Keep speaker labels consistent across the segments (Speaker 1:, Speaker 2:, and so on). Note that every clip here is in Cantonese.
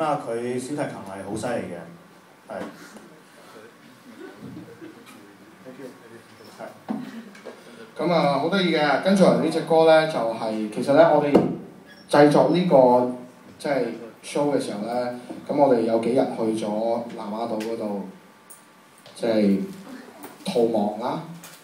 Speaker 1: 咁啊，佢小提琴係好犀利嘅，係。
Speaker 2: 咁啊，好得意嘅，跟住嚟呢隻歌咧就係、其實咧我哋製作呢、個即係 show 嘅時候咧，咁我哋有幾日去咗南丫島嗰度，即係逃亡啦。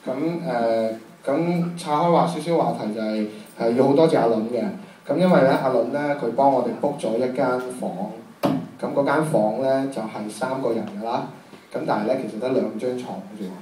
Speaker 2: 咁岔開話少少話題就係、要好多謝阿倫嘅。咁因為咧阿倫咧佢幫我哋 book 咗一間房，咁嗰間房咧就係、3個人㗎啦。咁但係咧其實得2張床嘅啫。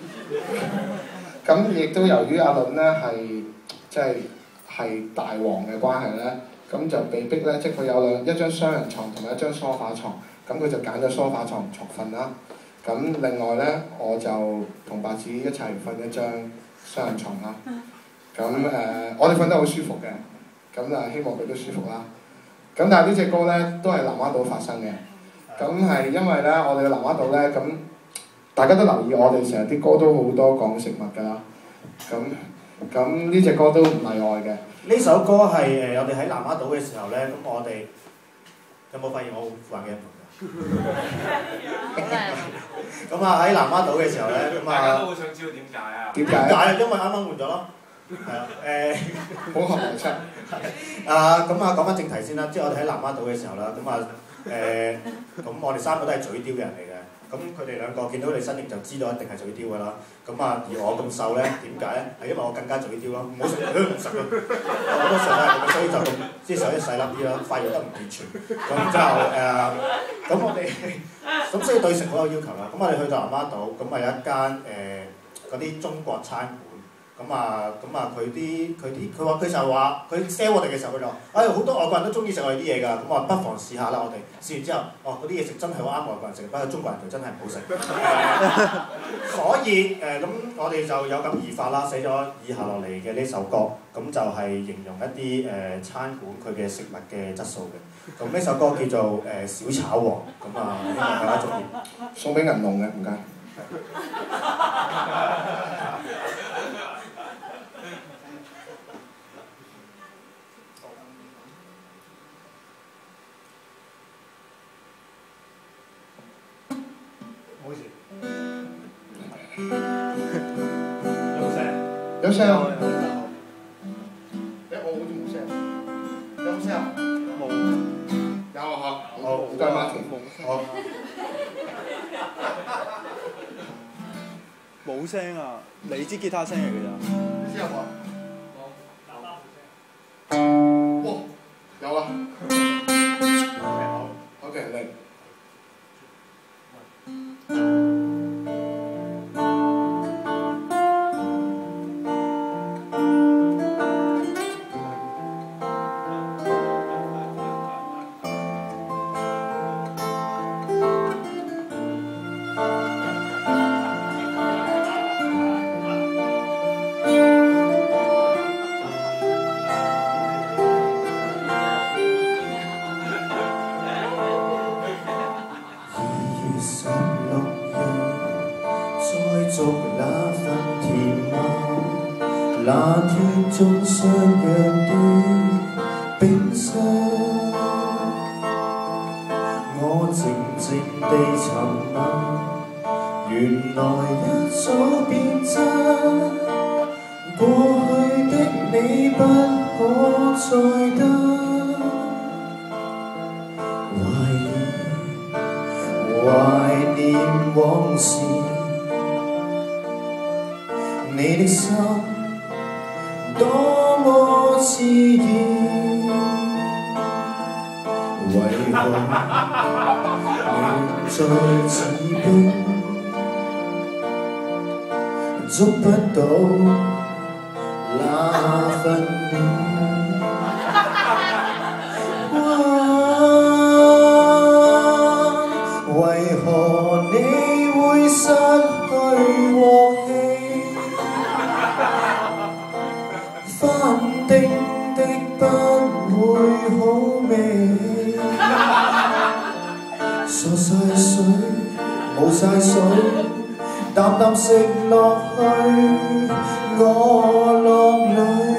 Speaker 2: 咁亦都由於阿倫咧係即係大王嘅關係咧，咁就被逼咧，即係佢有一張雙人床同埋一張梳化床，咁佢就揀咗梳化床瞓啦。咁另外咧，我就同白紙一齊瞓一張雙人床啦。咁我哋瞓得好舒服嘅，咁啊希望佢都舒服啦。咁但係呢隻歌咧都係南丫島發生嘅，咁係因為咧我哋嘅南丫島咧咁。大家都留意，我哋成日啲歌都好多講食物㗎啦。咁呢隻歌都唔例外嘅。
Speaker 1: 呢首歌係我哋喺南丫島嘅時候咧，咁我哋有冇發現我副眼鏡盤㗎？咁啊喺南丫島嘅時候咧，咁啊
Speaker 3: 大家都好想知道點解啊？
Speaker 1: 點解啊？因為啱啱換咗咯。係啊，
Speaker 2: 好合邏輯。
Speaker 1: 咁啊講翻正題先啦，即係我哋喺南丫島嘅時候啦，咁我哋3個都係嘴刁嘅人嚟嘅。咁佢哋2個見到你身形就知道一定係嘴刁㗎啦。咁啊，而我咁瘦咧，點解咧？係因為我更加嘴刁咯，唔好食佢都唔食啊！我都食啦，所以就咁即係手一細粒啲啦，發育得唔健全。咁之後咁我哋咁所以對食好有要求啦。咁我哋去到南丫島，咁啊有一間嗰啲中國餐館。佢就話佢 sell 我哋嘅時候，佢就話：好多外國人都中意食我哋啲嘢㗎，咁我話不妨試下啦。我哋試完之後，嗰啲嘢食真係好啱外國人食，不過中國人就真係唔好食。所以咁我哋就有感而發啦，寫咗以下落嚟嘅呢首歌，咁就係形容一啲餐館佢嘅食物嘅質素嘅。咁呢首歌叫做小炒王，咁啊希望大家中意。
Speaker 2: 送俾銀龍嘅，唔該。有聲。我好似冇聲。有冇聲啊？冇。有啊嚇。好，唔該Martin。好。
Speaker 4: 冇聲啊！你支吉他聲嚟㗎咋？
Speaker 2: 你知有冇啊？冇。哇！有啦。好。OK，嚟。
Speaker 5: 那天中相約的冰箱，我靜靜地沉默，原來一早變真，過去的你不可再得，懷念往事，你的心多麼自然，為何仍在似冰，捉不到那份暖。為何你會失去鑊氣？翻叮的不會好味，傻晒水冇晒水，啖啖食落去，我落淚。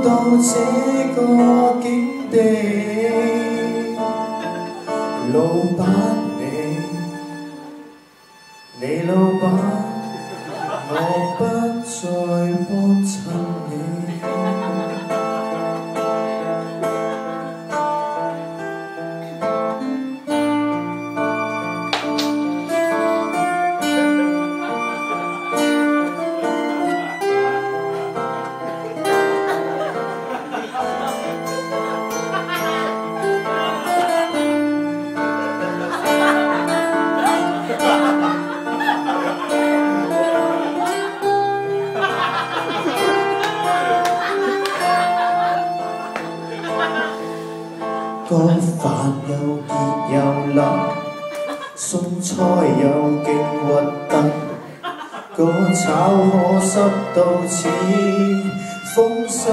Speaker 5: 到這個境地，老闆你老闆，我不再幫襯你。個飯又結又辣，餸菜又勁核突，個炒河濕到似風沙，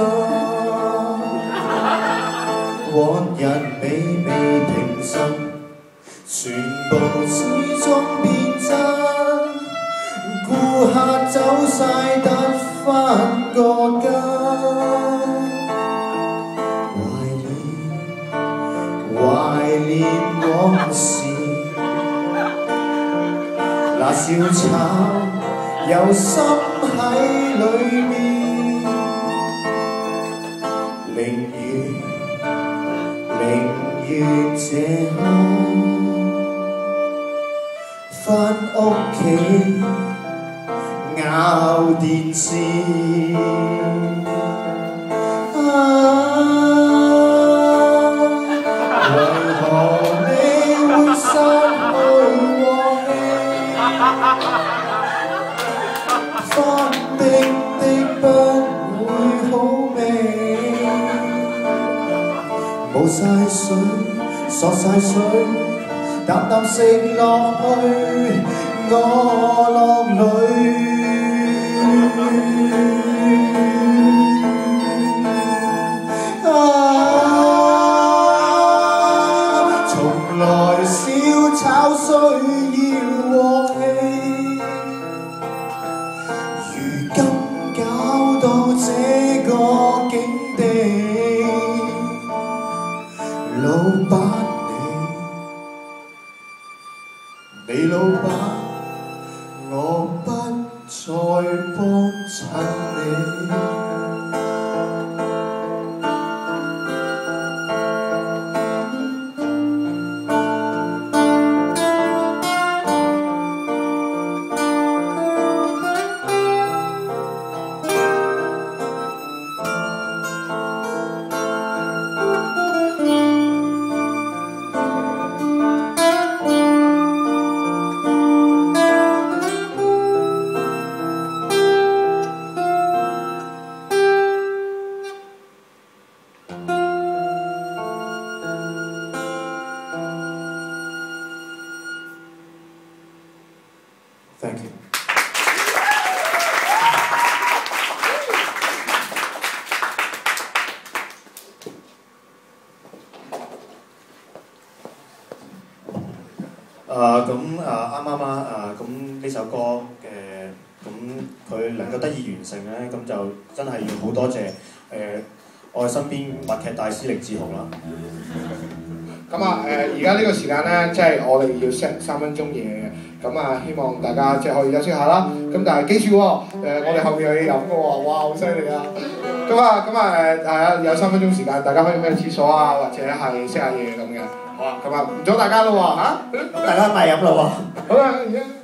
Speaker 5: 往日美味平實，全部始終變質，顧客走晒得返個家。懷念往事，那小炒有心喺裏面，寧願這刻返屋企咬電視。翻冰的不會好味，冇晒水，索晒水，啖啖食落去，我落淚。從來小炒需要鑊氣。今搞到這個境地，老闆你老闆，我不再幫襯你。Thank you。啱啱啦，咁呢首歌咁佢能夠得以完成咧，咁就真係要好多謝我身邊默劇大師凌志豪啦。
Speaker 2: 咁而家呢個時間咧，即係我哋要 set 3分鐘嘢嘅，咁希望大家即係可以休息下啦。咁但係記住喎，我哋後面有嘢飲嘅喎，哇，好犀利啊！係啊，有3分鐘時間，大家可以咩廁所啊，或者係食下嘢咁嘅。好啊，唔阻大家咯喎嚇，
Speaker 1: 大家咪飲咯喎。
Speaker 2: 好啦，而家。